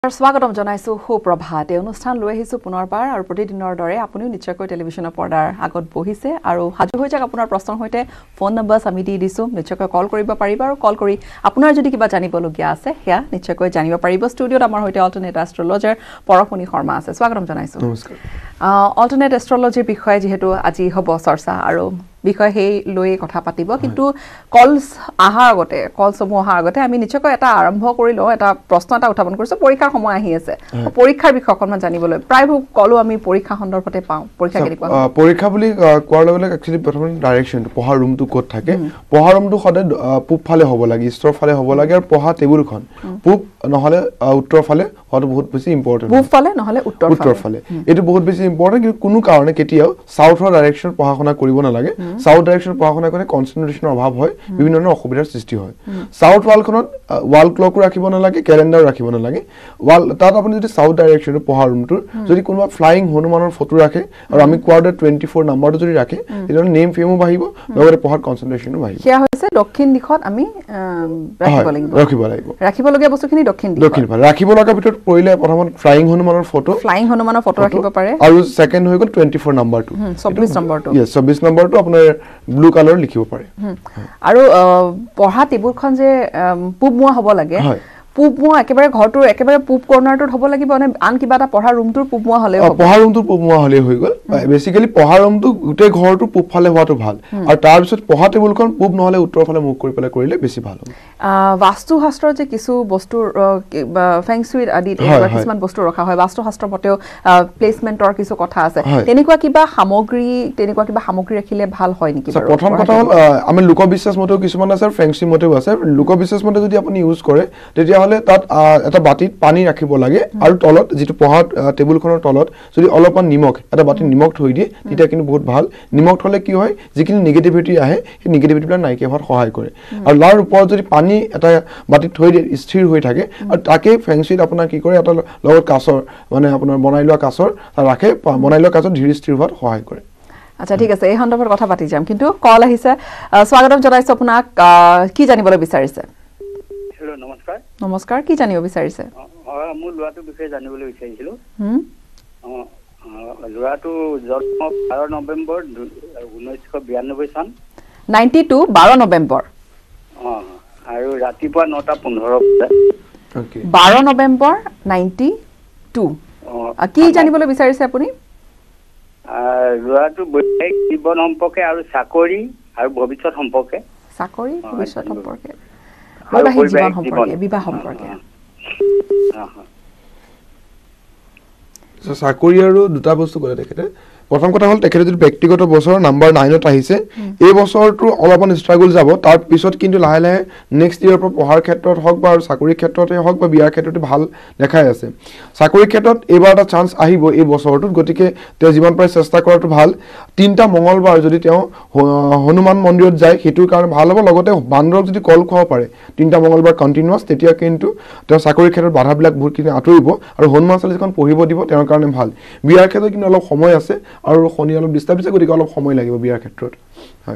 স্বাগতম জনাইছো সুপ্ৰভাত এই অনুষ্ঠান লৈ আহিছো পুনৰবাৰ আৰু প্ৰতিদিনৰ দৰে আপুনিও নিশ্চয়কৈ টেলিভিছনৰ পৰ্দাৰ আগত বহিছে আৰু হাজু হৈ যাক আপোনাৰ প্ৰশ্নৰ সৈতে ফোন নম্বৰছ আমি দি দিছো নিশ্চয়কৈ কল কৰিব পাৰিব আৰু কল কৰি আপোনাৰ যদি কিবা জানিবলগীয়া আছে হেয়া নিশ্চয়কৈ জানিব পাৰিব ষ্টুডিঅত আমাৰ সৈতে অল্টাৰনেট এষ্ট্ৰলজাৰ পৰশুনি শৰ্মা আছে স্বাগতম জনাইছো নমস্কাৰ অল্টাৰনেট এষ্ট্ৰলজিৰ বিষয়ে যেহেতু আজি হ'ব চৰ্চা আৰু বিষয় হেই লৈ কথা পাতিব কিন্তু কলস আহাৰ আগতে কলসমূহ আহাৰ আগতে আমি নিশ্চয়কৈ এটা আৰম্ভ কৰি লওঁ এটা প্ৰশ্ন এটা উত্থাপন কৰিছো পৰীক্ষাৰ সময় আহি আছে পৰীক্ষাৰ বিষয়ে অকণমান জানিবলৈ প্ৰায়বোৰ কলো আমি পৰীক্ষা সন্দৰ্ভতে পাওঁ পৰীক্ষা কেনেকুৱা পৰীক্ষা বুলি কোৱাৰ লগে লগে একচুৱেলি প্ৰথমে ডাইৰেকশ্যন পঢ়াৰ ৰুমটো ক'ত থাকে পঢ়াৰ ৰুমটো সদায় পূব ফালে হ'ব লাগে ইষ্টৰ ফালে হ'ব লাগে আৰু পঢ়া টেবুলখন পূব নহলে উত্তৰ ফালে হোৱাটো বহুত বেছি ইম্পৰ্টেণ্ট পূব ফালে নহলে উত্তৰ ফালে এইটো বহুত বেছি ইম্পৰ্টেণ্ট কিন্তু কোনো কাৰণে কেতিয়াও সাউথৰ ডাইৰেকশ্যন পঢ়া-শুনা কৰিব নালাগে সাউথ ডাইৰেকশ্যন পঢ়া-শুনা কৰিলে কনচেন্ট্ৰেচনৰ অভাৱ হয় বিভিন্ন ধৰণৰ অসুবিধাৰ সৃষ্টি হয় সাউথ ৱালখনত ৱাল ক্লকো ৰাখিব নালাগে ক্যালেন্ডাৰ ৰাখিব নালাগে ৱাল তাত আপুনি যদি সাউথ ডাইৰেকশ্যন পঢ়াৰ ৰুমটোৰ যদি কোনোবা ফ্লাইং হনুমানৰ ফটো ৰাখে আৰু আমি কোৱাৰ্ডাৰ 24 নম্বৰটো যদি ৰাখে তেতিয়া নেম ফেমো বাঢ়িব লগতে পঢ়াৰ কনচেন্ট্ৰেচনো বাঢ়িব সেয়া হৈছে দক্ষিণ দিশত আমি ৰাখিব লগীয়া বস্তুখিনি দক্ষিণ ফালে ৰাখিব লগা ভিতৰত পৰিলে প্ৰথমত ফ্লাইং হনুমানৰ ফটো ৰাখিব পাৰে আৰু সেকেন্ড হৈ গ'ল 24 নম্বৰটো 24 নম্বৰটো ইয়েস 24 নম্বৰটো আপোনাৰ ব্লু কালাৰ লিখিব পাৰে আৰু পঢ়া টেবুলখন যে পূবমুৱা হ'ব লাগে পূবমুৱা একেবাৰে ঘৰটোৰ একেবাৰে পূব কৰ্নাৰটোত হ'ব লাগিব মানে আন কিবা এটা পঢ়া ৰুমটোৰ পূবমুৱা হ'লে হ'ব পঢ়া ৰুমটোৰ পূবমুৱা হ'লে হৈ গ'ল বেসিক্যালি পঢ়া ৰুমটো গোটেই ঘৰটো পূব ফালে হোৱাটো ভাল আৰু তাৰ পিছত পঢ়া টেবুলখন পূব নহলে উত্তৰ ফালে মুখ কৰি পেলাই কৰিলে বেছি ভাল হ'ব বাস্তু শাস্ত্ৰৰ যে কিছু বস্তুৰ ফেংশুই আদি কিছুমান বস্তু ৰখা হয় বাস্তু শাস্ত্ৰৰ মতেও প্লেসমেন্টৰ কিছু কথা আছে তেনেকুৱা কিবা সামগ্ৰী ৰাখিলে ভাল হয় নেকি প্ৰথম কথা হ'ল আমি লোকবিশ্বাস মতেও কিছুমান আছে আৰু ফেংশুই মতেও আছে লোকবিশ্বাস মতে যদি আপুনি ইউজ কৰে তেতিয়া হলে তাত এটা বাটিত পানী ৰাখিব লাগে আৰু তলত যেটো পঢ়া টেবুলখনৰ তলত যদি অলপমান নিমখ এটা বাটিত নিমখ থৈ দিয়ে তেতিয়া কিন্তু বহুত ভাল নিমখ থলে কি হয় যিখিনি নেগেটিভিটি আহে সেই নেগেটিভিটিবিলাক নাইকিয়া হোৱাত সহায় কৰে আৰু লাৰ ওপৰত যদি পানী এটা বাটিত থৈ দিয়ে স্থিৰ হৈ থাকে আৰু তাকে ফেংশুইত আপোনাৰ কি কৰে এটা লগত কাচৰ মানে আপোনাৰ বনাই লোৱা কাচৰ ৰাখে বনাই লোৱা কাচৰ ধীৰ স্থিৰ হোৱাত সহায় কৰে আচ্ছা ঠিক আছে এই সন্দৰ্ভত কথা পাতি যাম কিন্তু কল আহিছে স্বাগতম জনাইছো আপোনাক কি জানিবলৈ বিচাৰিছে হেল্ল' নমস্কাৰ নমস্কাৰ কি জানিব বিচাৰিছে মোৰ ল'ৰাটোৰ বিষয়ে জানিবলৈ বিচাৰিছিলো ল'ৰাটো জন্ম 12 নৱেম্বৰ 1992 চন 92 12 নৱেম্বৰ আৰু ৰাতিপুৱা 9:15 ওকে 12 নৱেম্বৰ 92 কি জানিবলৈ বিচাৰিছে আপুনি ল'ৰাটো বৈবাহিক জীৱন সম্পৰ্কে আৰু চাকৰি আৰু ভৱিষ্যত সম্পৰ্কে বিবাহ সম্পৰ্কে চাকৰি আৰু দুটা বস্তু কৰে তেখেতে প্ৰথম কথা হ'ল তেখেতে যদি ব্যক্তিগত বছৰ নাম্বাৰ 9ত আহিছে এই বছৰটো অলপমান ষ্ট্ৰাগল যাব তাৰ পিছত কিন্তু লাহে লাহে নেক্সট ইয়াৰ পৰা পঢ়াৰ ক্ষেত্ৰত হওক বা চাকৰিৰ ক্ষেত্ৰতে হওক বা বিয়াৰ ক্ষেত্ৰতে ভাল দেখাই আছে চাকৰিৰ ক্ষেত্ৰত এইবাৰ এটা চান্স আহিব এই বছৰটোত গতিকে তেওঁ যিমান পাৰে চেষ্টা কৰাটো ভাল 3টা মঙ্গলবাৰ যদি তেওঁ হনুমান মন্দিৰত যায় হেতুৰ কাৰণে ভাল হ'ব লগতে বান্দৰক যদি কল খোৱাব পাৰে 3টা মঙ্গলবাৰ কন্টিনিউয়াস তেতিয়া কিন্তু তেওঁ চাকৰিৰ ক্ষেত্ৰত বাধাবিলাক বহুতখিনি আঁতৰিব আৰু হনুমান চালিচাখন পঢ়িব দিব তেওঁৰ কাৰণে ভাল বিয়াৰ ক্ষেত্ৰত কিন্তু অলপ সময় আছে আৰু শনি অলপ ডিস্টার্ব দিছে গতিকে অলপ সময় লাগিব বিয়াৰ ক্ষেত্ৰত হয়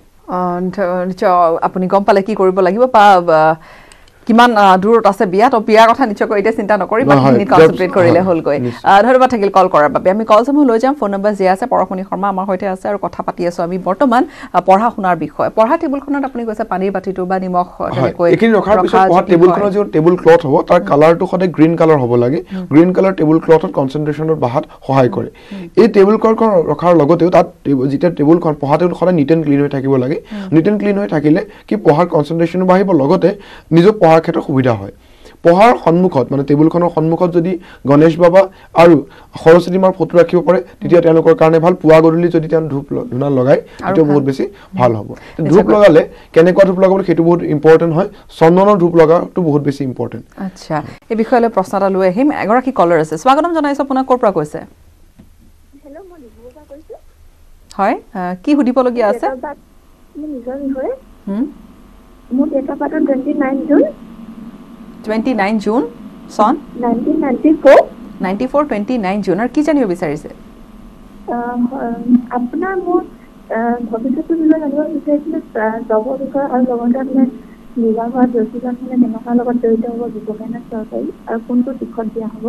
আপুনি গম পালে কি কৰিব লাগিব কিমান দূৰত আছে বিয়া তো বিয়াৰ কথা নিশ্চয়কৈ এতিয়া চিন্তা নকৰি বাকিখিনি কনসেন্ট্ৰেট কৰিলে হ'লগৈ ধন্যবাদ থাকিল কল কৰাৰ বাবে আমি কলসমূহ লৈ যাম ফোন নম্বৰ যি আছে পৰশুনি শৰ্মা আমাৰ সৈতে আছে আৰু কথা পাতি আছো আমি বৰ্তমান পঢ়া শুনাৰ বিষয় পঢ়া টেবুলখনত আপুনি কৈছে পানীৰ বাটিটো বা নিমখ তেনেকৈ এখিনি ৰখাৰ পিছত পঢ়া টেবুলখনৰ যে টেবুল ক্লথ হ'ব তাৰ কালাৰটো সদায় গ্ৰীণ কালাৰ হ'ব লাগে গ্ৰীণ কালাৰ টেবুল ক্লথত কনসেন্ট্ৰেচনৰ বাহাত সহায় কৰে এই টেবুল ক্লথখন ৰখাৰ লগতেও তাত যেতিয়া টেবুলখন পঢ়া টেবুল সদায় নিট এণ্ড ক্লিন হৈ থাকিব লাগে নিট এণ্ড ক্লিন হৈ থাকিলে কি পঢ়াৰ কনসেন্ট্ৰেচনো বাঢ়িব লগতে নিজৰ পঢ়াৰ ক্ষেত্ৰত সুবিধা হয় পঢ়াৰ সন্মুখত মানে টেবুলখনৰ সন্মুখত যদি গণেশ বাবা আৰু সৰস্বতী মাৰ ফটো ৰাখিব পাৰে তেতিয়া তেওঁলোকৰ কাৰণে ভাল পুৱা গধূলি যদি তেওঁ ধূনা লগায় এটা বহুত বেছি ভাল হ'ব ধূপ লগালে কেনেকুৱা ধূপ লগাব সেইটো বহুত ইম্পৰ্টেন্ট হয় চন্দনৰ ধূপ লগাটো বহুত বেছি ইম্পৰ্টেন্ট আচ্ছা এই বিষয়লৈ প্ৰশ্ন এটা লৈ আহিম এগৰাকী কলাৰ আছে স্বাগতম জনাইছো আপোনাক ক'ৰ পৰা কৈছে হেল্ল' মই লিখুৰ পৰা কৈছো হয় কি সুধিবলগীয়া আছে মোৰ নিজৰ বিষয়ে মোৰ ডেট অফ বাৰ্থ 29 জুন সন 1994 29 জুন আৰু কি জানিব বিচাৰিছে আপোনাৰ মোৰ ভৱিষ্যতৰ বিষয়ে জানিব বিচাৰিছিলো জবৰ বিষয়ে আৰু লগতে আপোনাৰ বিবাহ হোৱা ব্যক্তিজন হ'লে তেনেকুৱা লগত জড়িত হ'ব ব্যৱসায় নে চৰকাৰী আৰু কোনটো দিশত দিয়া হ'ব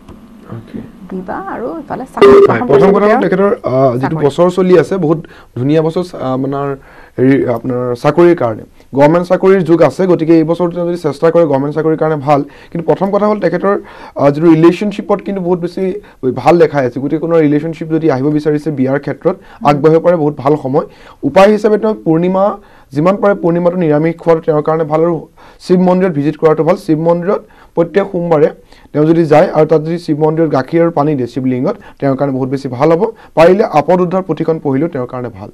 বিবাহ আৰু ইফালে চাকৰি প্ৰথম কথা তেখেতৰ যিটো বছৰ চলি আছে বহুত ধুনীয়া বছৰ আপোনাৰ চাকৰিৰ কাৰণে গভৰ্ণমেণ্ট চাকৰিৰ যুগ আছে গতিকে এই বছৰটো যদি চেষ্টা কৰে গভৰ্ণমেণ্ট চাকৰিৰ কাৰণে ভাল কিন্তু প্ৰথম কথা হ'ল তেখেতৰ যিটো ৰিলেশ্যনশ্বিপত কিন্তু বহুত বেছি ভাল দেখাই আছে গতিকে কোনো ৰিলেশ্যনশ্বিপ যদি আহিব বিচাৰিছে বিয়াৰ ক্ষেত্ৰত আগবাঢ়িব পাৰে বহুত ভাল সময় উপায় হিচাপে তেওঁ পূৰ্ণিমা যিমান পাৰে পূৰ্ণিমাটো নিৰামিষ খোৱাটো তেওঁৰ কাৰণে ভাল আৰু শিৱ মন্দিৰত ভিজিট কৰাটো ভাল শিৱ মন্দিৰত প্ৰত্যেক সোমবাৰে তেওঁ যদি যায় আৰু তাত যদি শিৱ মন্দিৰত গাখীৰ আৰু পানী দিয়ে শিৱলিংগত তেওঁৰ কাৰণে বহুত বেছি ভাল হ'ব পাৰিলে আপদ উদ্ধাৰ প্ৰতিখন পঢ়িলেও তেওঁৰ কাৰণে ভাল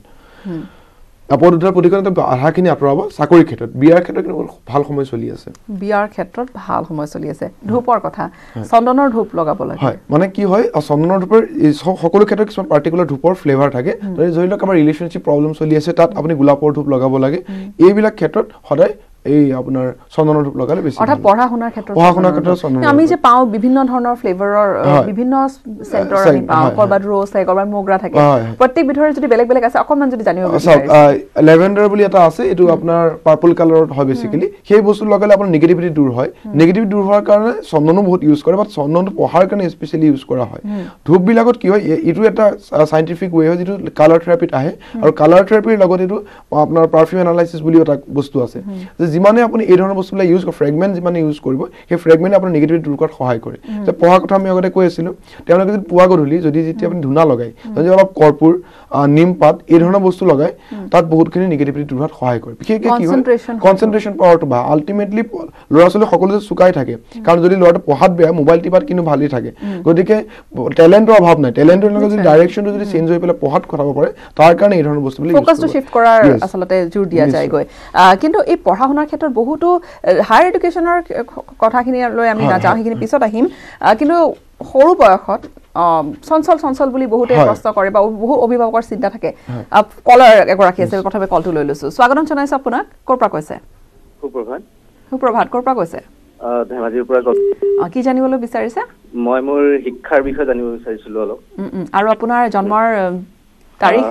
আপদ উদ্ধাৰ প্ৰতিখন আধাখিনি আঁতৰাব চাকৰিৰ ক্ষেত্ৰত বিয়াৰ ক্ষেত্ৰত কিন্তু ভাল সময় চলি আছে বিয়াৰ ক্ষেত্ৰত ভাল সময় চলি আছে ধূপৰ কথা চন্দনৰ ধূপ লগাব লাগে হয় মানে কি হয় চন্দনৰ ধূপৰ সকলো ক্ষেত্ৰত কিছুমান পাৰ্টিকুলাৰ ধূপৰ ফ্লেভাৰ থাকে ধৰি লওক আমাৰ ৰিলেশ্যনশ্বিপ প্ৰব্লেম চলি আছে তাত আপুনি গোলাপৰ ধূপ লগাব লাগে এইবিলাক ক্ষেত্ৰত সদায় এই আপোনাৰ চন্দনৰ ধূপ লগালে বেছি অৰ্থাৎ পঢ়া শুনাৰ ক্ষেত্ৰত আমি যে পাওঁ বিভিন্ন ধৰণৰ ফ্লেভাৰৰ বিভিন্ন সেন্টৰ আমি পাওঁ কৰবাত ৰ'জ থাকে কৰবাত মোগৰা থাকে প্ৰত্যেক বিধৰে যদি বেলেগ বেলেগ আছে অকমান যদি জানিব বিচাৰিছে লেভেণ্ডাৰ বুলি এটা আছে এইটো আপোনাৰ পাৰ্পল কালাৰত হয় বেসিক্যালি সেই বস্তু লগালে আপোনাৰ নেগেটিভিটি দূৰ হয় নেগেটিভিটি দূৰ হোৱাৰ কাৰণে চন্দনো বহুত ইউজ কৰে বাট চন্দনটো পঢ়াৰ কাৰণে স্পেশালি ইউজ কৰা হয় ধূপ বিলাকত কি হয় এইটো এটা সাইন্টিফিক ওয়ে হয় যেটো কালাৰ থেৰাপিত আহে আৰু কালাৰ থেৰাপিৰ লগত এইটো আপোনাৰ পাৰফিউম এনালাইসিস বুলি এটা বস্তু আছে যিমানে আপুনি এই ধৰণৰ বস্তুবিলাক ইউজ কৰে ফ্ৰেগমেন্ট যিমানে ইউজ কৰিব সেই ফ্ৰেগমেন্ট আপোনাৰ নেগেটিভিটি দূৰ কৰাত সহায় কৰে যে পঢ়া কথা আমি আগতে কৈ আছিলো তেওঁলোকে যদি পুৱা গধূলি যদি যেতিয়া আপুনি ধুনা লগাই যদি অলপ কৰ্পূৰ নিম পাত এই ধৰণৰ বস্তু লগাই তাত বহুতখিনি নেগেটিভিটি দূৰ কৰাত সহায় কৰে বিশেষকৈ কি হয় কনসেন্ট্ৰেশন পাৱাৰটো বা আলটিমেটলি ল'ৰা-ছোৱালী সকলো চুকাই থাকে কাৰণ যদি ল'ৰাটো পঢ়াত বেয়া মোবাইল টিপাত কিন্তু ভালেই থাকে গতিকে টেলেন্টৰ অভাৱ নাই টেলেন্টৰ লগত যদি ডাইৰেকশনটো যদি চেঞ্জ হৈ পেলাই পঢ়াত খটাব পাৰে তাৰ কাৰণে এই ধৰণৰ বস্তুবিলাক ফোকাসটো শিফট কৰাৰ আসলতে জোৰ দিয়া যায় গৈ কিন্তু এই পঢ়া শুনাৰ ক্ষেত্ৰত বহুতো হায়াৰ এডুকেশনৰ কথাখিনি লৈ আমি নাযাওঁ সেইখিনি পিছত আহিম কিন্তু সৰু বয়সত চঞ্চল বুলি বহুতে প্ৰশ্ন কৰে বা বহু অভিভাৱকৰ চিন্তা থাকে কলাৰ এগৰাকী আছে প্ৰথমে কলটো লৈ লৈছো স্বাগতম জনাইছো আপোনাক কৰ পৰা কৈছে সুপ্ৰভাত কৰ পৰা কৈছে ধেমাজিৰ পৰা কি জানিবলৈ বিচাৰিছে মই মোৰ শিক্ষাৰ বিষয়ে জানিব বিচাৰিছিলো অলপ আৰু আপোনাৰ জন্মৰ তাৰিখ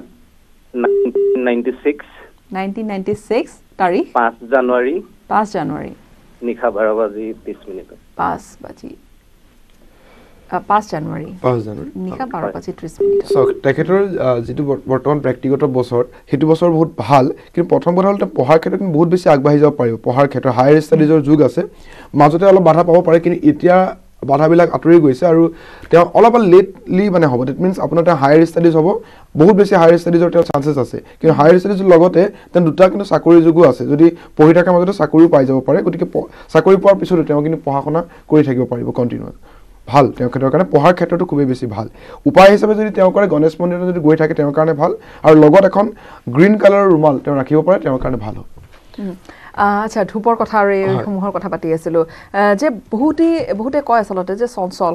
1996 তাৰিখ 5 জানুৱাৰী নিশা 12:30 5 জানুৱাৰী নিশা 12:30 তেখেতৰ যিটো বৰ্তমান ব্যক্তিগত বছৰ সেইটো বছৰ বহুত ভাল কিন্তু প্ৰথম কথা হ'ল পঢ়াৰ ক্ষেত্ৰত বহুত বেছি আগবাঢ়ি যাব পাৰিব পঢ়াৰ ক্ষেত্ৰত হায়াৰ ষ্টাডিজৰ যুগ আছে মাজতে অলপ বাধা পাব পাৰে কিন্তু এতিয়া বাধাবিলাক আঁতৰি গৈছে আৰু তেওঁ অলপ লেটলি মানে হ'ব ডেট মিনছ আপোনাৰ তেওঁ হায়াৰ ষ্টাডিজ হ'ব বহুত বেছি হায়াৰ ষ্টাডিজৰ তেওঁ চান্সেছ আছে কিন্তু হায়াৰ ষ্টাডিজৰ লগতে তেওঁ দুটা কিন্তু চাকৰিৰ যুগো আছে যদি পঢ়ি থকাৰ মাজতে চাকৰিও পাই যাব পাৰে গতিকে চাকৰি পোৱাৰ পিছতো তেওঁ কিন্তু পঢ়া শুনা কৰি থাকিব পাৰিব কণ্টিনিউৱাছ ভাল তেওঁৰ ক্ষেত্ৰৰ কাৰণে পঢ়াৰ ক্ষেত্ৰতো খুবেই বেছি ভাল উপায় হিচাপে যদি তেওঁ কৰে গণেশ মন্দিৰত যদি গৈ থাকে তেওঁৰ কাৰণে ভাল আৰু লগত এখন গ্ৰীণ কালাৰৰ ৰুমাল তেওঁ ৰাখিব পাৰে তেওঁৰ কাৰণে ভাল হ'ব আচ্ছা ধূপৰ কথা আৰু এই সমূহৰ কথা পাতি আছিলো যে বহুতে কয় আসলতে যে চঞ্চল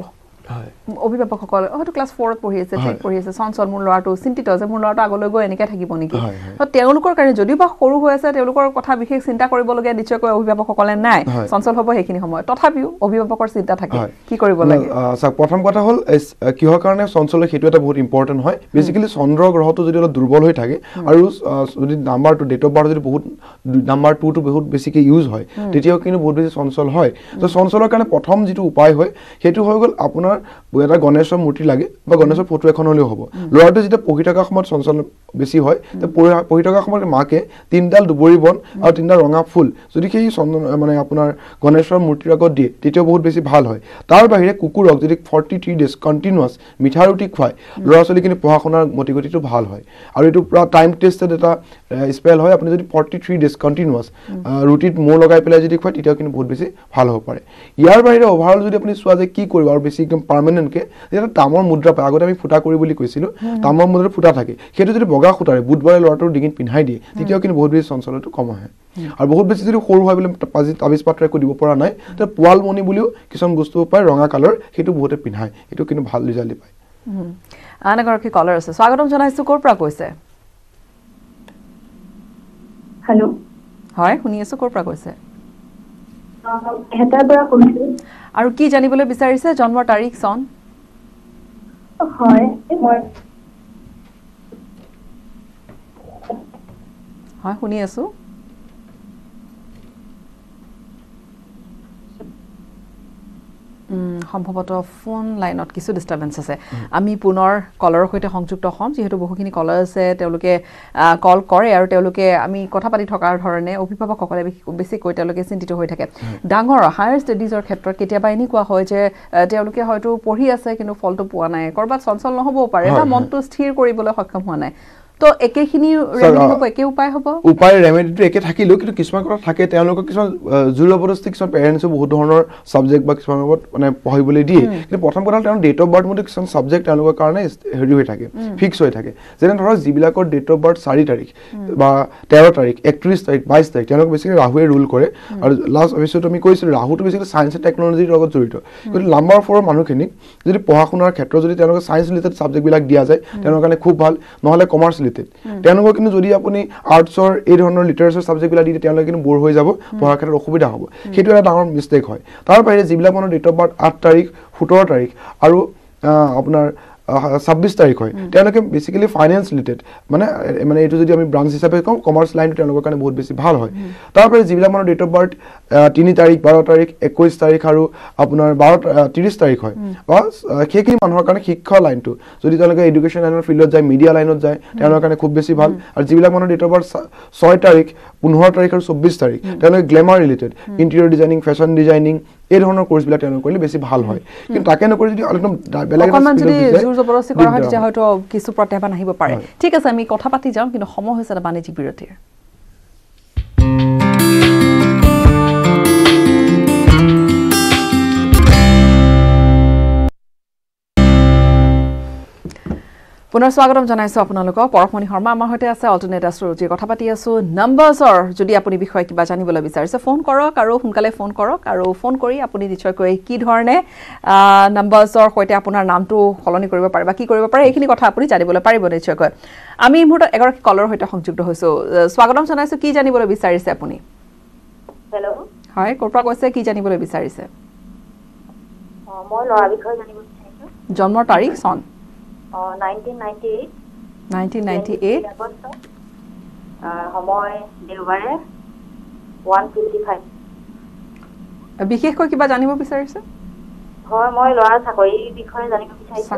অভিভাৱকসকল হয়তো ক্লাছ 4ত পঢ়ি আছে চঞ্চল মোৰ ল'ৰাটো চিন্তিত যে মোৰ ল'ৰাটো আগলৈ গৈ এনেকৈ থাকিব নেকি তো তেওঁলোকৰ কাৰণে যদিও বা সৰু হৈ আছে তেওঁলোকৰ কথা বিশেষ চিন্তা কৰিবলগীয়া নিশ্চয়কৈ অভিভাৱকসকলে নাই চঞ্চল হ'ব সেইখিনি সময় তথাপিও অভিভাৱকৰ চিন্তা থাকে কি কৰিব লাগে প্ৰথম কথা হ'ল কিহৰ কাৰণে চঞ্চল সেইটো এটা বহুত ইম্পৰ্টেণ্ট হয় বেচিকেলি চন্দ্ৰ গ্ৰহটো যদি অলপ দুৰ্বল হৈ থাকে আৰু যদি নাম্বাৰটো ডেট অফ বাৰ্থ যদি বহুত নাম্বাৰ 2 টো বহুত বেছিকৈ ইউজ হয় তেতিয়াও কিন্তু বহুত বেছি চঞ্চল হয় তো চঞ্চলৰ কাৰণে প্ৰথম যিটো উপায় হয় সেইটো হৈ গ'ল আপোনাৰ এটা গণেশৰ মূৰ্তি লাগে বা গণেশৰ ফটো এখন হ'লেও হ'ব ল'ৰাটো যেতিয়া পঢ়ি থকা সময়ত চঞ্চল বেছি হয় তো পঢ়ি থকা সময়ত মাকে 3ডাল দুবৰি বন আৰু 3ডাল ৰঙা ফুল যদি সেই মানে আপোনাৰ গণেশৰ মূৰ্তিৰ আগত দিয়ে তেতিয়া বহুত বেছি ভাল হয় তাৰ বাহিৰে কুকুৰক যদি 43 ডেজ কণ্টিনিউৱাছ মিঠা ৰুটি খুৱায় ল'ৰা-ছোৱালী কিন্তু পঢ়া শুনাৰ গতিগতিটো ভাল হয় আৰু এইটো পুৰা টাইম টেষ্টেড এটা স্পেল হয় আপুনি যদি 43 ডেজ কণ্টিনিউৱাছ ৰুটিত মৌ লগাই পেলাই যদি খুৱায় তেতিয়াও কিন্তু বহুত বেছি ভাল হ'ব পাৰে ইয়াৰ বাহিৰে অভাৰঅল যদি আপুনি চোৱা যে কি কৰিব আৰু বেছি একদম পাৰ্মানেণ্টকে যেতিয়া তামৰ মুদ্ৰা পায় আগতে আমি ফুটা কৰি বুলি কৈছিলোঁ তামৰ মুদ্ৰাত ফুটা থাকে সেইটো যদি বগা সূতাৰে বুধবাৰে ল'ৰাটোৰ ডিঙিত পিন্ধাই দিয়ে তেতিয়াও কিন্তু বহুত বেছি চঞ্চলটো কম আহে আৰু বহুত বেছি যদি সৰু হয় বোলে তাবিজ পাত্ৰ একো দিব পৰা নাই তেতিয়া পোৱালমণি বুলিও কিছুমান বস্তু পায় ৰঙা কালাৰ সেইটো বহুতে পিন্ধায় এইটো কিন্তু ভাল ৰিজাল্ট পায় আন এগৰাকী কলাৰ আছে স্বাগতম জনাইছোঁ ক'ৰ পৰা কৈছে হেল্ল' হয় শুনি আছোঁ ক'ৰ পৰা কৈছে হেতাৰ পৰা কৈছোঁ আৰু কি জানিবলৈ বিচাৰিছে জন্মৰ তাৰিখ চন হয় শুনি আছোঁ সম্ভৱতঃ ফোন লাইনত কিছু ডিষ্টাৰ্বেঞ্চ আছে আমি পুনৰ কলাৰৰ সৈতে সংযুক্ত হ'ম যিহেতু বহুখিনি কলাৰ আছে তেওঁলোকে কল কৰে আৰু তেওঁলোকে আমি কথা পাতি থকাৰ ধৰণে অভিভাৱকসকলে বেছিকৈ তেওঁলোকে চিন্তিত হৈ থাকে ডাঙৰ হায়াৰ ষ্টাডিজৰ ক্ষেত্ৰত কেতিয়াবা এনেকুৱা হয় যে তেওঁলোকে হয়তো পঢ়ি আছে কিন্তু ফলটো পোৱা নাই কৰবাত চঞ্চল নহ'বও পাৰে বা মনটো স্থিৰ কৰিবলৈ সক্ষম হোৱা নাই তো একেখিনি ৰেমেডি হ'ব একে উপায় হ'ব উপায় ৰেমেডিটো একে থাকিলেও কিন্তু কিছুমান কথা থাকে তেওঁলোকৰ কিছুমান জৰুৰবৰদস্তি কিছুমান পেৰেণ্টছে বহুত ধৰণৰ ছাবজেক্ট বা কিছুমান মানে পঢ়িবলৈ দিয়ে কিন্তু প্ৰথম কথা তেওঁৰ ডেট অফ বাৰ্থ মতে কিছুমান ছাবজেক্ট তেওঁলোকৰ কাৰণে হেৰি হৈ থাকে ফিক্স হৈ থাকে যেনে ধৰক যিবিলাকৰ ডেট অফ বাৰ্থ 4 তাৰিখ বা 13 তাৰিখ 31 তাৰিখ 22 তাৰিখ তেওঁলোক বেছিকৈ ৰাহুৱে ৰুল কৰে আৰু লাষ্ট এপিছ'ড আমি কৈছিলোঁ ৰাহুটো বেছিকৈ ছায়েন্স এণ্ড টেকন'লজিৰ লগত জড়িত কিন্তু নাম্বাৰ 4 মানুহখিনিক যদি পঢ়া শুনাৰ ক্ষেত্ৰত যদি তেওঁলোকে ছায়েন্স ৰিলেটেড ছাবজেক্টবিলাক দিয়া যায় তেওঁলোকৰ কাৰণে খুব ভাল নহ'লে কমাৰ্চ তেওঁলোকক কিন্তু যদি আপুনি আৰ্টছৰ এই ধৰণৰ লিটাৰেচাৰ ছাবজেক্টবিলাক দি তেওঁলোকে কিন্তু বৰ হৈ যাব পঢ়াৰ ক্ষেত্ৰত অসুবিধা হ'ব সেইটো এটা ডাঙৰ মিষ্টেক হয় তাৰ বাহিৰে যিবিলাক মানুহৰ ডেট অফ বাৰ্থ 8 তাৰিখ 17 তাৰিখ আৰু আপোনাৰ 26 তাৰিখ হয় তেওঁলোকে বেছিকেলি ফাইনেন্স ৰিলেটেড মানে এইটো যদি আমি ব্ৰাঞ্চ হিচাপে কওঁ কমাৰ্চ লাইনটো তেওঁলোকৰ কাৰণে বহুত বেছি ভাল হয় তাৰ বাহিৰে যিবিলাক মানুহৰ ডেট অফ বাৰ্থ 3 তাৰিখ 12 তাৰিখ 21 তাৰিখ আৰু আপোনাৰ 30 তাৰিখ হয় বা সেইখিনি মানুহৰ কাৰণে শিক্ষা লাইনটো যদি তেওঁলোকে এডুকেশ্যন লাইনৰ ফিল্ডত যায় মিডিয়া লাইনত যায় তেওঁলোকৰ কাৰণে খুব বেছি ভাল আৰু যিবিলাক মানুহৰ ডেট অফ বাৰ্থ 6 তাৰিখ 15 তাৰিখ আৰু 24 তাৰিখ তেওঁলোকে glamour related interior designing fashion designing এই ধৰণৰ কোৰ্চবিলাক তেওঁলোকে কৰিলে বেছি ভাল হয় কিন্তু তাকে নকৰি যদি একদম বেলেগ জবৰদস্তি কৰা হয় তেতিয়া হয়তো কিছু প্ৰত্যাহ্বান আহিব পাৰে ঠিক আছে আমি কথা পাতি যাওঁ কিন্তু সময় হৈছে এটা বাণিজ্যিক বিৰতিৰ পুনৰ স্বাগতম জনাইছো আপোনালোকক পৰমণি শৰ্মা আমাৰ সৈতে আছে অল্টাৰনেট এষ্ট্ৰলজি কথা পাতি আছো নাম্বাৰছৰ যদি আপুনি বিষয় কিবা জানিবলৈ বিচাৰিছে ফোন কৰক আৰু সোনকালে ফোন কৰক আৰু ফোন কৰি আপুনি নিশ্চয়কৈ কি ধৰণে নাম্বাৰছৰ সৈতে আপোনাৰ নামটো সলনি কৰিব পাৰে বা কি কৰিব পাৰে এইখিনি কথা আপুনি জানিবলৈ পাৰিব নিশ্চয়কৈ আমি এই মুহূৰ্তত এগৰাকী কলৰ সৈতে সংযুক্ত হৈছো স্বাগতম জনাইছো কি জানিবলৈ বিচাৰিছে আপুনি হেল্ল' হয় ক'ৰ পৰা কৈছে কি জানিবলৈ বিচাৰিছে মই ল'ৰা বিষয়ে জানিব বিচাৰিছো জন্মৰ তাৰিখ চন 1998 সময় দেওবাৰে 1:55 বিশেষকৈ কিবা জানিব বিচাৰিছে হয় মই ল'ৰাৰ চাকৰিৰ বিষয়ে জানিব বিচাৰিছো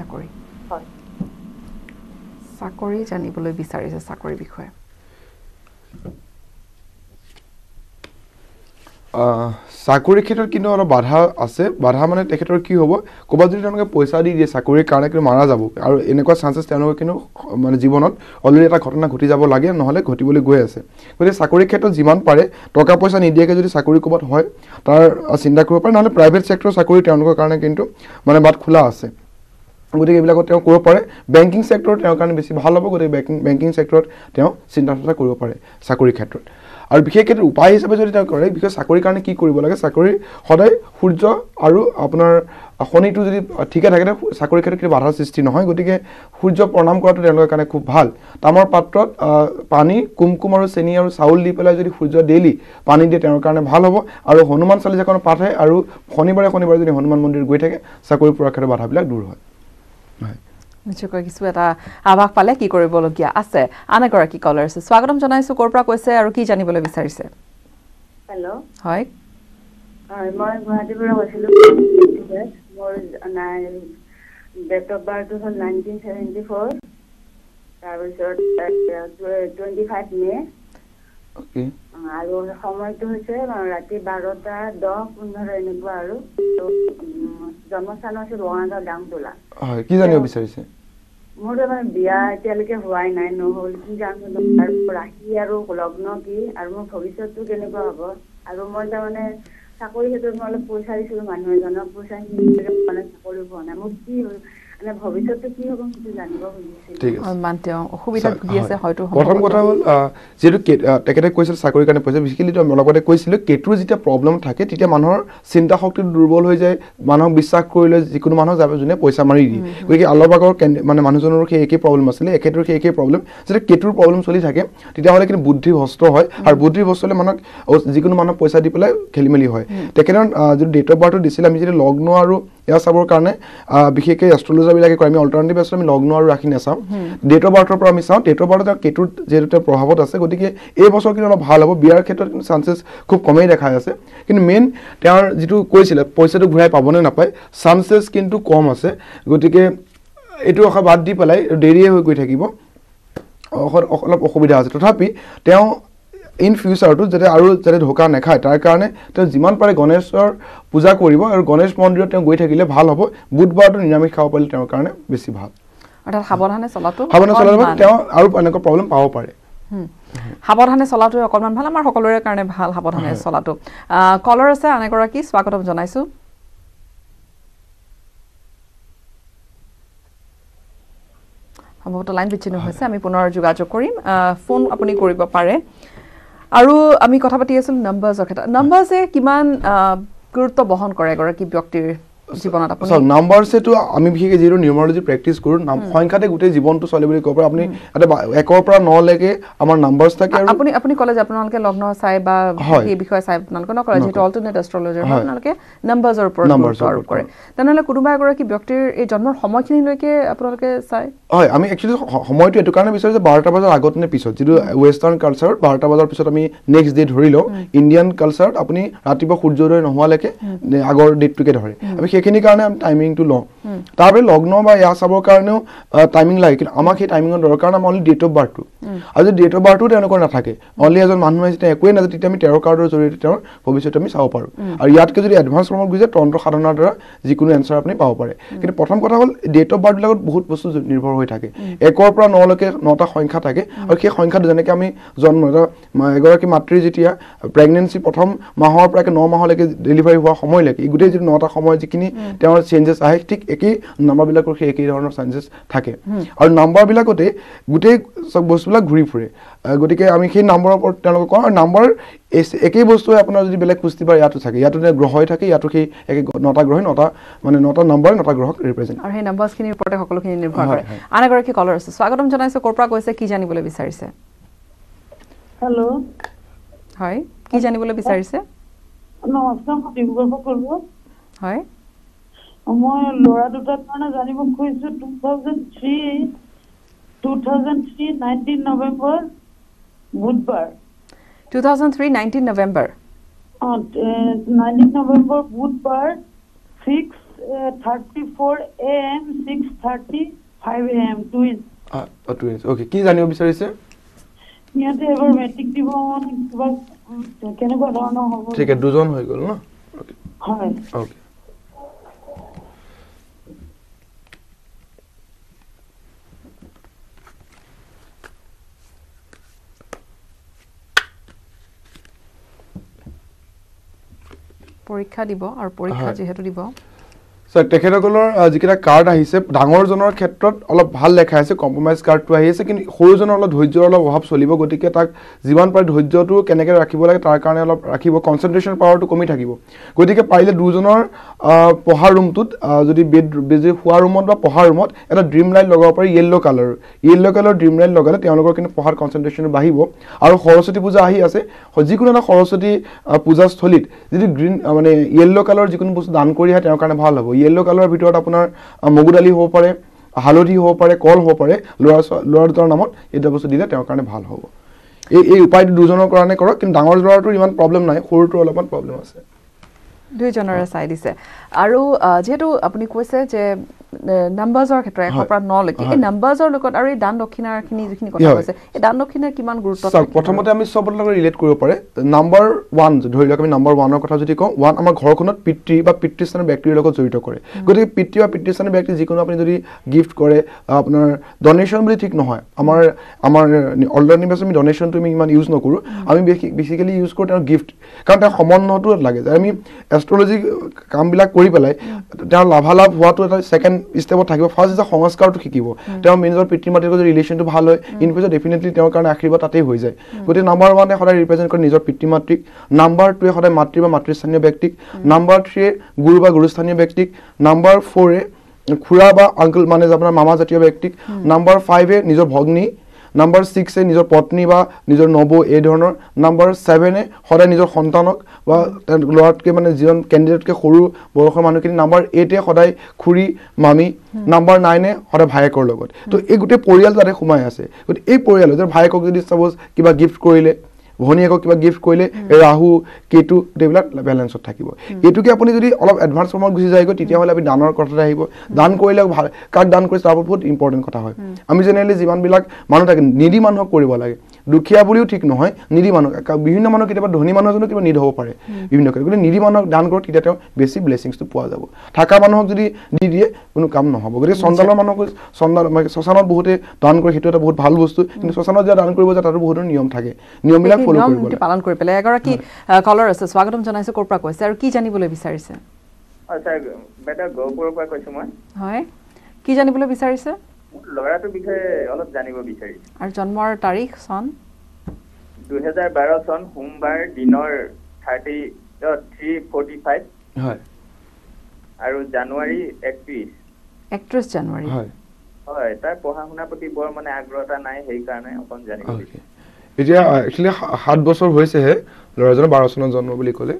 চাকৰি জানিবলৈ বিচাৰিছে চাকৰিৰ বিষয়ে চাকৰিৰ ক্ষেত্ৰত কিন্তু অলপ বাধা আছে বাধা মানে তেখেতৰ কি হ'ব ক'ৰবাত যদি তেওঁলোকে পইচা দি দিয়ে চাকৰিৰ কাৰণে কিন্তু মাৰা যাব আৰু এনেকুৱা চান্সেছ তেওঁলোকে কিন্তু মানে জীৱনত অলৰেডি এটা ঘটনা ঘটি যাব লাগে নহ'লে ঘটিবলৈ গৈ আছে গতিকে চাকৰিৰ ক্ষেত্ৰত যিমান পাৰে টকা পইচা নিদিয়াকৈ যদি চাকৰি ক'ৰবাত হয় তাৰ চিন্তা কৰিব পাৰে নহ'লে প্ৰাইভেট ছেক্টৰৰ চাকৰি তেওঁলোকৰ কাৰণে কিন্তু মানে বাট খোলা আছে গতিকে এইবিলাকত তেওঁ কৰিব পাৰে বেংকিং ছেক্টৰত তেওঁৰ কাৰণে বেছি ভাল হ'ব গতিকে বেংকিং ছেক্টৰত তেওঁ চিন্তা চৰ্চা কৰিব পাৰে চাকৰিৰ ক্ষেত্ৰত আৰু বিশেষকৈ উপায় হিচাপে যদি তেওঁ কৰে বিশেষ চাকৰিৰ কাৰণে কি কৰিব লাগে চাকৰি সদায় সূৰ্য আৰু আপোনাৰ শনিটো যদি ঠিকে থাকে চাকৰিৰ ক্ষেত্ৰত কিছু বাধাৰ সৃষ্টি নহয় গতিকে সূৰ্য প্ৰণাম কৰাটো তেওঁলোকৰ কাৰণে খুব ভাল তামৰ পাত্ৰত পানী কুমকুম আৰু চেনি আৰু চাউল দি পেলাই যদি সূৰ্য ডেইলি পানী দিয়ে তেওঁৰ কাৰণে ভাল হ'ব আৰু হনুমান চালিচাখন পাঠে আৰু শনিবাৰে যদি হনুমান মন্দিৰ গৈ থাকে চাকৰি পোৱাৰ ক্ষেত্ৰত বাধাবিলাক দূৰ হয় নিশ্চয়কৈ কিছু এটা আভাস পালে কি কৰিবলগীয়া আছে আন এগৰাকী কলাৰ আছে স্বাগতম জনাইছো ক'ৰ পৰা কৈছে আৰু কি জানিবলৈ বিচাৰিছে হেল্ল' হয় মই গুৱাহাটীৰ পৰা কৈছিলোঁ মোৰ ডেট অফ বাৰ্থ হ'ল 1974 তাৰপিছত 25 মে আৰু সময়টো হৈছে ৰাতি 12:10-15 এনেকুৱা আৰু জন্মস্থান হৈছে বঙাইগাঁও ডাংতোলা হয় কি জানিব বিচাৰিছে মোৰ মানে বিয়া এতিয়ালৈকে হোৱাই নাই নহ'ল কি জানো আৰু ৰাশি আৰু লগ্ন কি আৰু মোৰ ভৱিষ্যতটো কেনেকুৱা হ'ব আৰু মই তাৰমানে চাকৰি ক্ষেত্ৰত মই অলপ পইচা দিছিলোঁ মানুহ এজনক পইচা মানে চাকৰি পোৱা নাই মোৰ কি মানে ভৱিষ্যতটো কি হ'ব সেইটো জানিব খুজিছিলোঁ অসুবিধা ভুগি আছে হয়তো প্ৰথম কথা হ'ল যিহেতু তেখেতে কৈছিল চাকৰিৰ কাৰণে পইচা বেছিকেলি মই লগতে কৈছিলোঁ কেতুৰ যেতিয়া প্ৰব্লেম থাকে তেতিয়া মানুহৰ চিন্তা শক্তি দুৰ্বল হৈ যায় মানুহক বিশ্বাস কৰিলে যিকোনো মানুহ যাব যোনে পইচা মাৰি দিয়ে গতিকে অলপ আগৰ মানে মানুহজনৰ সেই একেই প্ৰব্লেম আছিলে এখেতৰ সেই একেই প্ৰব্লেম যেতিয়া কেতুৰ প্ৰব্লেম চলি থাকে তেতিয়াহ'লে কিন্তু বুদ্ধি ভ্ৰষ্ট হয় আৰু বুদ্ধি ভ্ৰষ্ট হ'লে মানুহক যিকোনো মানুহক পইচা দি পেলাই খেলি মেলি হয় তেখেতৰ যদি ডেট অফ বাৰ্থটো দিছিলে আমি যদি লগ্ন আৰু এয়া চাবৰ কাৰণে বিশেষকৈ এষ্ট্ৰলজাৰবিলাকে কয় আমি অল্টাৰনেটিভ এষ্ট্ৰ আমি লগ্ন আৰু ৰাশি নাচাওঁ ডেট অফ বাৰ্থৰ পৰা আমি চাওঁ ডেট অফ বাৰ্থত কেতুৰ যিহেতু প্ৰভাৱত আছে গতিকে এই বছৰ কিন্তু অলপ ভাল হ'ব বিয়াৰ ক্ষেত্ৰত কিন্তু চান্সেছ খুব কমেই দেখাই আছে কিন্তু মেইন তেওঁৰ যিটো কৈছিলে পইচাটো ঘূৰাই পাবনে নাপায় চান্সেছ কিন্তু কম আছে গতিকে এইটো আশা বাদ দি পেলাই দেৰিয়ে হৈ গৈ থাকিব অলপ অসুবিধা আছে তথাপি তেওঁ ইন ফিউচাৰটো যাতে ঢোকা নাখায় তাৰ কাৰণে তেওঁ যিমান পাৰে গণেশৰ পূজা কৰিব আৰু গণেশ মন্দিৰত তেওঁ গৈ থাকিলে ভাল হ'ব বুধবাৰটো নিৰামিষ খাব পাৰিলে তেওঁৰ কাৰণে বেছি ভাল অৰ্থাৎ সাৱধানে চলাটো তেওঁ আৰু এনেকুৱা প্ৰব্লেম পাব পাৰে সাৱধানে চলাটো অকণমান ভাল আমাৰ সকলোৰে কাৰণে ভাল সাৱধানে চলাটো কলৰ আছে আন এগৰাকী স্বাগতম জনাইছোঁ সম্ভৱতঃ লাইন বিচ্ছিন্ন হৈছে আমি পুনৰ যোগাযোগ কৰিম ফোন আপুনি কৰিব পাৰে আৰু আমি কথা পাতি আছিলোঁ নাম্বাৰছৰ ক্ষেত্ৰত নাম্বাৰছে কিমান গুৰুত্ব বহন কৰে এগৰাকী ব্যক্তিৰ জীৱনত আপুনি নাম্বাৰছেটো আমি বিশেষকৈ যিটো নিউমাৰলজি প্ৰেক্টিছ কৰোঁ সংখ্যাতে গোটেই জীৱনটো চলে বুলি ক'ব পাৰে আপুনি একৰ পৰা 9 লৈকে আমাৰ নাম্বাৰছ থাকে আৰু আপুনি ক'লে যে আপোনালোকে লগ্ন চাই বা এই বিষয়ে চাই আপোনালোকে নকৰে যিহেতু অল্টাৰনেট এষ্ট্ৰলজাৰ আপোনালোকে নাম্বাৰছৰ ওপৰত গুৰুত্ব আৰোপ কৰে তেনেহ'লে কোনোবা এগৰাকী ব্যক্তিৰ এই জন্মৰ সময়খিনিলৈকে আপোনালোকে চাই হয় আমি একচুৱেলি সময়টো এইটো কাৰণে বিচাৰোঁ যে 12টা বজাৰ আগত নে পিছত যিটো ৱেষ্টাৰ্ণ কালচাৰত 12টা বজাৰ পিছত আমি নেক্সট ডে ধৰি লওঁ ইণ্ডিয়ান কালচাৰত আপুনি ৰাতিপুৱা সূৰ্যোদয় নোহোৱালৈকে আগৰ ডেটটোকে ধৰে আমি সেইখিনিৰ কাৰণে আমি টাইমিংটো লওঁ তাৰপৰা লগ্ন বা এয়া চাবৰ কাৰণেও টাইমিং লাগে কিন্তু আমাক সেই টাইমিঙৰ দৰকাৰ নাই অনলি ডেট অফ বাৰ্থটো আৰু যদি ডেট অফ বাৰ্থটো তেওঁলোকৰ নাথাকে অনলি এজন মানুহ আহিছে তেওঁ একোৱেই নাজানে তেতিয়া আমি টেৰ কাৰ্ডৰ জৰিয়তে তেওঁৰ ভৱিষ্যত আমি চাব পাৰোঁ আৰু ইয়াতকৈ যদি এডভান্স ফৰ্মত গুচি যায় তন্ত্ৰ সাধনাৰ দ্বাৰা যিকোনো এনচাৰ আপুনি পাব পাৰে কিন্তু প্ৰথম কথা হ'ল ডেট অফ বাৰ্থবিলাকত বহুত বস্তু নিৰ্ভৰ হৈ থাকে 1 পৰা 9 লৈকে 9টা সংখ্যা থাকে আৰু সেই সংখ্যাটো যেনেকৈ আমি জন্ম এগৰাকী মাতৃৰ যেতিয়া প্ৰেগনেঞ্চি প্ৰথম মাহৰ পৰা 9 মাহলৈকে ডেলিভাৰী হোৱা সময়লৈকে গোটেই যিটো 9টা সময় যিখিনি তেওঁৰ চেঞ্জেছ আহে ঠিক একেই নাম্বাৰবিলাকৰ সেই একেই ধৰণৰ চেঞ্জেছ থাকে আৰু নাম্বাৰবিলাকতে গোটেই চব বস্তুবিলাক ঘূৰি ফুৰে গতিকে আমি সেই নাম্বাৰৰ ওপৰত তেওঁলোকক কওঁ আৰু নাম্বাৰ একেই বস্তুৱে আপোনাৰ যদি বেলেগ পুষ্টিবাৰ ইয়াতো থাকে ইয়াতো গ্ৰহই থাকে ইয়াতো সেই একে 9টা গ্ৰহই 9টা নাম্বাৰ 9টা গ্ৰহক ৰিপ্ৰেজেণ্ট আৰু সেই নাম্বাৰছখিনিৰ ওপৰতে সকলোখিনি নিৰ্ভৰ কৰে আন এগৰাকী কলাৰ আছে স্বাগতম জনাইছোঁ ক'ৰ পৰা কৈছে কি জানিবলৈ বিচাৰিছে হেল্ল' হয় কি জানিবলৈ বিচাৰিছে নমস্কাৰ মই ডিব্ৰুগড়ৰ পৰা ক'লো হয় মই ল'ৰা দুটাৰ কাৰণে জানিব খুজিছোঁ 2003 19 নৱেম্বৰ বুধবাৰ 2003 19 নৱেম্বৰ 19 নৱেম্বৰ বুধবাৰ 6:34 AM 6:35 AM টুইন্স ওকে কি জানিব বিচাৰিছে সিহঁতে এবাৰ মেট্ৰিক দিব কিবা কেনেকুৱা ধৰণৰ হ'ব ঠিক আছে দুজন হৈ গ'ল ন হয় ওকে পৰীক্ষা দিব আৰু পৰীক্ষা যেহেতু দিব স্যার তেখেতসকলৰ যিকেইটা কাৰ্ড আহিছে ডাঙৰজনৰ ক্ষেত্ৰত অলপ ভাল লেখা আছে কম্প্ৰমাইজ কাৰ্ডটো আহি আছে কিন্তু সৰুজনৰ অলপ ধৈৰ্যৰ অলপ অভাৱ চলিব গতিকে তাক যিমান পাৰে ধৈৰ্যটো কেনেকৈ ৰাখিব লাগে তাৰ কাৰণে অলপ ৰাখিব কনচেন্ট্ৰেশ্যন পাৱাৰটো কমি থাকিব গতিকে পাৰিলে দুজনৰ পঢ়াৰ ৰুমটোত যদি বেজি শোৱা ৰুমত বা পঢ়াৰ ৰুমত এটা ড্ৰিম লাইট লগাব পাৰি য়েল্ল' কালাৰ ড্ৰিম লাইট লগালে তেওঁলোকৰ কিন্তু পঢ়াৰ কনচেন্ট্ৰেশ্যনটো বাঢ়িব আৰু সৰস্বতী পূজা আহি আছে যিকোনো এটা সৰস্বতী পূজাস্থলীত যদি গ্ৰীণ মানে য়েল্ল' কালাৰ যিকোনো বস্তু দান কৰি আহে তেওঁৰ কাৰণে ভাল হ'ব য়েল্ল' কালাৰৰ ভিতৰত আপোনাৰ মগু দালি হ'ব পাৰে হালধি হ'ব পাৰে কল হ'ব পাৰে ল'ৰা দুটাৰ নামত এইটো বস্তু দিলে তেওঁৰ কাৰণে ভাল হ'ব এই উপায়টো দুজনৰ কাৰণে কৰক কিন্তু ডাঙৰ ল'ৰাটোৰ ইমান প্ৰব্লেম নাই সৰুটোৰ অলপমান প্ৰব্লেম আছে দুইজনৰে চাই দিছে আৰু যেহেতু আপুনি কৈছে যে নাম্বাৰছৰ ক্ষেত্ৰত 1 পৰা 9 লৈকে এই নাম্বাৰছৰ লগত আৰু এই দান দক্ষিণাৰখিনি যিখিনি কথা কৈছে এই দান দক্ষিণাৰ কিমান গুৰুত্ব থাকে প্ৰথমতে আমি সবৰ লগত ৰিলেট কৰিব পাৰে নাম্বাৰ 1 ধৰি লওক আমি নাম্বাৰ 1ৰ কথা যদি কওঁ 1 আমাৰ ঘৰখনত পিতৃ বা পিতৃস্থানৰ ব্যক্তিৰ লগত জড়িত কৰে গতিকে পিতৃ বা পিতৃস্থানৰ ব্যক্তি যিকোনো আপুনি যদি গিফ্ট কৰে আপোনাৰ ডনেশ্যন বুলি ঠিক নহয় আমাৰ অল্টাৰনেটিভ আমি ডনেশ্যনটো আমি ইমান ইউজ নকৰোঁ আমি বেচিকেলি ইউজ কৰোঁ তেওঁৰ গিফ্ট কাৰণ তেওঁৰ সম্বন্ধটো লাগে যে আমি এষ্ট্ৰলজি কামবিলাক কৰি পেলাই তেওঁৰ লাভালাভ হোৱাটো এটা ছেকেণ্ড ষ্টেপত থাকিব ফাৰ্ষ্ট যে সংস্কাৰটো শিকিব তেওঁ নিজৰ পিতৃ মাতৃৰ লগত ৰিলেশ্যনটো ভাল হয় ইন ফিউচাৰ ডেফিনেটলি তেওঁৰ কাৰণে আশীৰ্বাদ তাতেই হৈ যায় গতিকে নাম্বাৰ 1 সদায় ৰিপ্ৰেজেণ্ট কৰে নিজৰ পিতৃ মাতৃক নাম্বাৰ 2 সদায় মাতৃ বা মাতৃস্থানীয় ব্যক্তিক নাম্বাৰ 3 গুৰু বা গুৰুস্থানীয় ব্যক্তিক নাম্বাৰ 4 খুৰা বা আংকল মানে আপোনাৰ মামা জাতীয় ব্যক্তিক নাম্বাৰ 5 নিজৰ ভগ্নী নাম্বাৰ 6 নিজৰ পত্নী বা নিজৰ নবৌ এই ধৰণৰ নাম্বাৰ 7 সদায় নিজৰ সন্তানক বা ল'ৰাতকৈ মানে যিজন কেণ্ডিডেটকৈ সৰু বয়সৰ মানুহখিনি নাম্বাৰ 8 সদায় খুৰী মামী নাম্বাৰ 9 সদায় ভায়েকৰ লগত তো এই গোটেই পৰিয়াল তাতে সোমাই আছে গতিকে এই পৰিয়ালৰ যে ভায়েকক যদি সাপোজ কিবা গিফ্ট কৰিলে ভনীয়েকক কিবা গিফ্ট কৰিলে ৰাহু কেতু এইবিলাক বেলেঞ্চত থাকিব এইটোকে আপুনি যদি অলপ এডভান্স ফৰ্মত গুচি যায়গৈ তেতিয়াহ'লে আপুনি দানৰ কথাতে আহিব দান কৰিলে ভাল কাক দান কৰিছে তাৰ বহুত ইম্পৰ্টেণ্ট কথা হয় আমি জেনেৰেলি যিমানবিলাক মানুহ থাকে নিডি মানুহক কৰিব লাগে দুখীয়া বুলিও ঠিক নহয় নিডি মানুহ বিভিন্ন মানুহ কেতিয়াবা ধনী মানুহ এজনো কিবা নিড হ'ব পাৰে বিভিন্ন কিন্তু নিডি মানুহক দান কৰক তেতিয়া তেওঁ বেছি ব্লেছিংছটো পোৱা যাব থকা মানুহক যদি দি দিয়ে কোনো কাম নহ'ব গতিকে চন্দালৰ মানুহক শ্মশানত বহুতে দান কৰে সেইটো এটা বহুত ভাল বস্তু কিন্তু শ্মশানত যে দান কৰিব যায় তাতো বহুত নিয়ম থাকে নিয়মবিলাক ফলো কৰিব লাগে পালন কৰি পেলাই এগৰাকী কলাৰ আছে স্বাগতম জনাইছো ক'ৰ পৰা কৈছে আৰু কি জানিবলৈ বিচাৰিছে আচ্ছা বেটা গহপুৰৰ পৰা কৈছো মই হয় কি জানিবলৈ বিচাৰিছে ল'ৰাটোৰ বিষয়ে অলপ জানিব বিচাৰিছো আৰু জন্মৰ তাৰিখ চন 2012 চন সোমবাৰ দিনৰ 3:45 হয় আৰু জানুৱাৰী 31 জানুৱাৰী হয় হয় তাৰ পঢ়া শুনাৰ প্ৰতি বৰ মানে আগ্ৰহতা নাই সেই কাৰণে অকন জানিব বিচাৰিছো এতিয়া একচুৱেলি 7 বছৰ হৈছেহে ল'ৰাজনৰ 12 চনত জন্ম বুলি ক'লে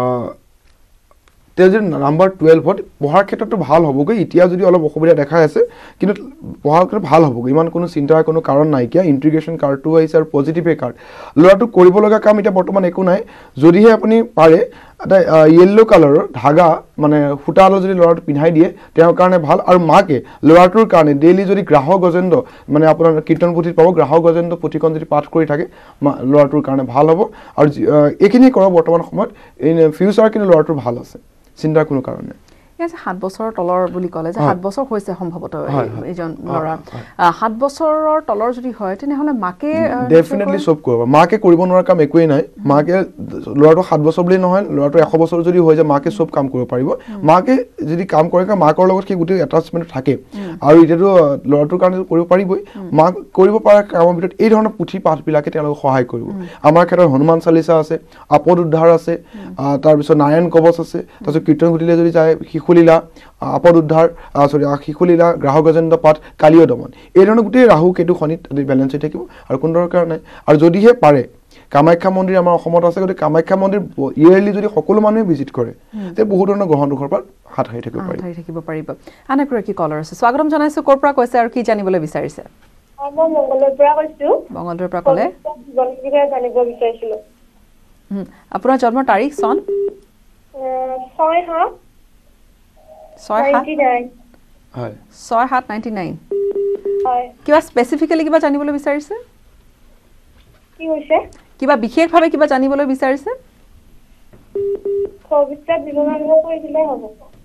তেওঁ যদি নাম্বাৰ 12ত পঢ়াৰ ক্ষেত্ৰতো ভাল হ'বগৈ এতিয়া যদি অলপ অসুবিধা দেখাই আছে কিন্তু পঢ়াৰ ক্ষেত্ৰত ভাল হ'বগৈ ইমান কোনো চিন্তাৰ কোনো কাৰণ নাইকিয়া ইণ্টিগ্ৰেশ্যন কাৰ্ডটো আহিছে আৰু পজিটিভে কাৰ্ড ল'ৰাটো কৰিব লগা কাম এতিয়া বৰ্তমান একো নাই যদিহে আপুনি পাৰে এটা য়েল্লো কালাৰৰ ধাগা মানে সূতালো যদি ল'ৰাটো পিন্ধাই দিয়ে তেওঁৰ কাৰণে ভাল আৰু মাকে ল'ৰাটোৰ কাৰণে ডেইলি যদি গ্ৰাহক গজেন্দ্ৰ মানে আপোনাৰ কীৰ্তন পুথিত পাব গ্ৰাহক গজেন্দ্ৰ পুথিখন যদি পাঠ কৰি থাকে ল'ৰাটোৰ কাৰণে ভাল হ'ব আৰু এইখিনি কৰক বৰ্তমান সময়ত ফিউচাৰ কিন্তু ল'ৰাটোৰ ভাল আছে চিন্তাৰ কোনো কাৰণ নাই 7 বছৰৰ তলৰ বুলি ক'লে যে 7 বছৰ হৈছে সম্ভৱতঃ এইজন ল'ৰা 7 বছৰৰ তলৰ যদি হয় তেনেহ'লে মাকে ডেফিনেটলি সব কৰিব মাকে কৰিব নোৱাৰা কাম একোৱেই নাই মাকে ল'ৰাটো 7 বছৰ বুলি নহয় ল'ৰাটো 100 বছৰ যদি হৈ যায় মাকে সব কাম কৰিব পাৰিব মাকে যদি কাম কৰে মাকৰ লগত কি গোটেই এটাচমেন্ট থাকে আৰু এতিয়াতো ল'ৰাটোৰ কাৰণে কৰিব পাৰিবই মাক কৰিব পৰা কামৰ ভিতৰত এই ধৰণৰ পুথি পাঠবিলাকে তেওঁলোকক সহায় কৰিব আমাৰ ক্ষেত্ৰত হনুমান চালিচা আছে আপদ উদ্ধাৰ আছে তাৰপিছত নাৰায়ণ কবচ আছে তাৰপিছত কীৰ্তন ঘটিলে যদি যায় শিশুলীলা আপদ উদ্ধাৰ শিশুলীলা গ্ৰাহক গজেন্দ্ৰ পাঠ কালিয় দমন এই ধৰণৰ গোটেই ৰাহু কেতু শনিত বেলেঞ্চ হৈ থাকিব আৰু কোনো দৰকাৰ নাই আৰু যদিহে পাৰে কামাখ্যা মন্দিৰ আমাৰ অসমত আছে গতিকে কামাখ্যা মন্দিৰ ইয়াৰলি যদি সকলো মানুহে ভিজিট কৰে তে বহুত ধৰণৰ গ্ৰহণ দুখৰ পৰা হাত হাৰি থাকিব পাৰিব আন এগৰাকী কলাৰ আছে স্বাগতম জনাইছো ক'ৰ পৰা কৈছে আৰু কি জানিবলৈ বিচাৰিছে মই মংগলৰ পৰা কৈছো মংগলৰ পৰা ক'লে জানিব বিচাৰিছিলো আপোনাৰ জন্মৰ তাৰিখ চন 6/7/99 কিবা স্পেচিফিকেলি কিবা জানিবলৈ বিচাৰিছে কি হৈছে কিবা বিশেষভাৱে কিবা জানিবলৈ বিচাৰিছে ভৱিষ্যত জীৱনৰ কৈ দিলে হ'ব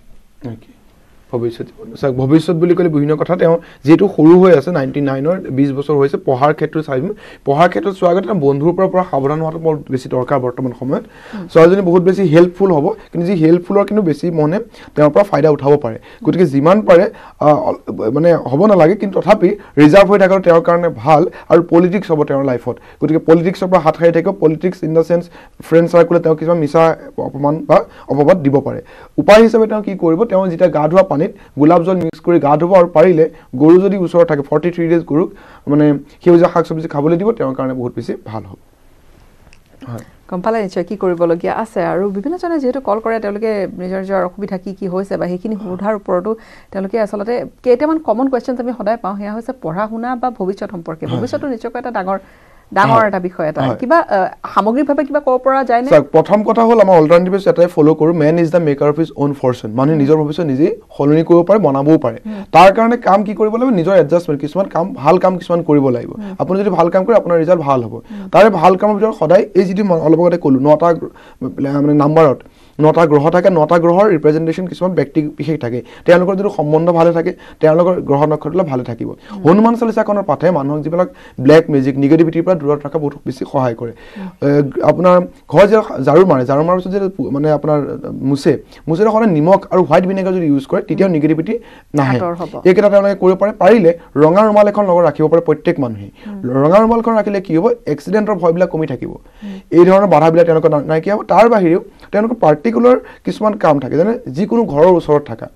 ভৱিষ্যত বুলি ক'লে বিভিন্ন কথা তেওঁ যেহেতু সৰু হৈ আছে 99ৰ 20 বছৰ হৈছে পঢ়াৰ ক্ষেত্ৰত চাইম পঢ়াৰ ক্ষেত্ৰত চোৱাৰ আগতে বন্ধুৰ পৰা সাৱধান হোৱাটো বৰ বেছি দৰকাৰ বৰ্তমান সময়ত ছোৱালীজনী বহুত বেছি হেল্পফুল হ'ব কিন্তু যি হেল্পফুলৰ কিন্তু বেছি মনে তেওঁৰ পৰা ফাইদা উঠাব পাৰে গতিকে যিমান পাৰে মানে হ'ব নালাগে কিন্তু তথাপি ৰিজাৰ্ভ হৈ থকাটো তেওঁৰ কাৰণে ভাল আৰু পলিটিক্স হ'ব তেওঁৰ লাইফত গতিকে পলিটিক্সৰ পৰা হাত সাৰি থাকিব politics in the chance friend চাৰ্কুলে তেওঁ কিছুমান মিছা অপমান বা অপবাদ দিব পাৰে উপায় হিচাপে তেওঁ কি কৰিব তেওঁ যেতিয়া গা ধোৱা পানীত গোলাপ জল মিক্স কৰি গা ধুব আৰু পাৰিলে গৰু যদি ওচৰত থাকে 43 ডেজ গৰুক মানে সেউজীয়া শাক চব্জি খাবলৈ দিব তেওঁৰ কাৰণে বহুত বেছি ভাল হ'ব গম পালে নিশ্চয় কি কৰিবলগীয়া আছে আৰু বিভিন্নজনে যিহেতু কল কৰে তেওঁলোকে নিজৰ নিজৰ অসুবিধা কি হৈছে বা সেইখিনি সোধাৰ ওপৰতো তেওঁলোকে আচলতে কেইটামান কমন কুৱেশ্যনছ আমি সদায় পাওঁ সেয়া হৈছে পঢ়া শুনা বা ভৱিষ্যত সম্পৰ্কে ভৱিষ্যতটো নিশ্চয়কৈ এটা ডাঙৰ এটা বিষয় এটা কিবা সামগ্ৰিকভাৱে কিবা ক'ব পৰা যায় নে প্ৰথম কথা হ'ল আমাৰ অল্টাৰনেটিভছ এটাই ফলো কৰো man is the maker of his own fortune মানুহে নিজৰ ভৱিষ্যত নিজে সলনি কৰিব পাৰে বনাবও পাৰে তাৰ কাৰণে কাম কি কৰিব লাগিব নিজৰ এডজাষ্টমেণ্ট কিছুমান কাম ভাল কাম কিছুমান কৰিব লাগিব আপুনি যদি ভাল কাম কৰে আপোনাৰ ৰিজাল্ট ভাল হ'ব তাৰে ভাল কামৰ ভিতৰত সদায় এই যিটো অলপ আগতে ক'লো 9টা মানে নাম্বাৰত 9টা গ্ৰহ থাকে 9টা গ্ৰহৰ ৰিপ্ৰেজেণ্টেশ্যন কিছুমান ব্যক্তি বিশেষ থাকে তেওঁলোকৰ যদি সম্বন্ধ ভালে থাকে তেওঁলোকৰ গ্ৰহ নক্ষত্ৰ ভালে থাকিব হনুমান চালিচাখনৰ পাঠে মানুহক যিবিলাক ব্লেক মেজিক নিগেটিভিটিৰ পৰা দূৰত ৰখা বহুত বেছি সহায় কৰে আপোনাৰ ঘৰ যে ঝাৰু মাৰাৰ পিছত যে মানে আপোনাৰ মুছে সদায় নিমখ আৰু হোৱাইট ভিনেগাৰ যদি ইউজ কৰে তেতিয়াও নিগেটিভিটি নাহে এইকেইটা তেওঁলোকে কৰিব পাৰিলে ৰঙা ৰুমাল এখন লগত ৰাখিব পাৰে প্ৰত্যেক মানুহে ৰঙা ৰুমালখন ৰাখিলে কি হ'ব এক্সিডেণ্টৰ ভয়বিলাক কমি থাকিব এই ধৰণৰ বাধাবিলাক তেওঁলোকৰ নাইকিয়া হ'ব তাৰ বাহিৰেও তেওঁলোকৰ পাৰ্টিকুলাৰ কিছুমান কাম থাকে যেনে যিকোনো ঘৰৰ ওচৰত থকা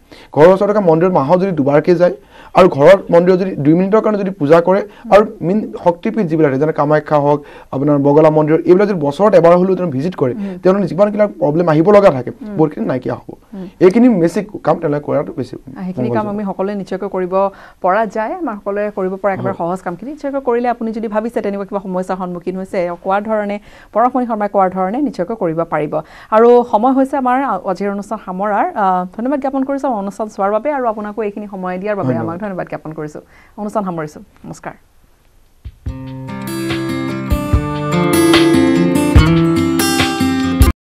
ঘৰৰ ওচৰত থকা মন্দিৰত মাহত যদি দুবাৰকৈ যায় আৰু ঘৰত মন্দিৰত যদি 2 মিনিটৰ কাৰণে যদি পূজা কৰে আৰু মেইন শক্তিপীঠ যিবিলাক যেনে কামাখ্যা হওক আপোনাৰ বগলা মন্দিৰ এইবিলাক যদি বছৰত এবাৰ হ'লেও তেওঁ ভিজিট কৰে তেওঁলোকে যিমানবিলাক প্ৰব্লেম আহিব লগা থাকে বহুতখিনি নাইকিয়া হ'ব এইখিনি বেছিক কাম তেওঁলোকে কৰাটো বেছি সেইখিনি কাম আমি সকলোৱে নিশ্চয়কৈ কৰিব পৰা যায় আমাৰ সকলোৱে কৰিব পৰা একেবাৰে সহজ কামখিনি নিশ্চয়কৈ কৰিলে আপুনি যদি ভাবিছে তেনেকুৱা কিবা সমস্যাৰ সন্মুখীন হৈছে কোৱাৰ ধৰণে পৰমপণি শৰ্মাই কোৱাৰ ধৰণে নিশ্চয়কৈ কৰিব পাৰিব আৰু সময় হৈছে আমাৰ আজিৰ অনুষ্ঠান সামৰাৰ ধন্যবাদ জ্ঞাপন কৰিছোঁ অনুষ্ঠান চোৱাৰ বাবে আৰু আপোনাকো এইখিনি সময় দিয়াৰ বাবে আমাক ধন্যবাদ জ্ঞাপন কৰিছোঁ অনুষ্ঠান সামৰিছোঁ নমস্কাৰ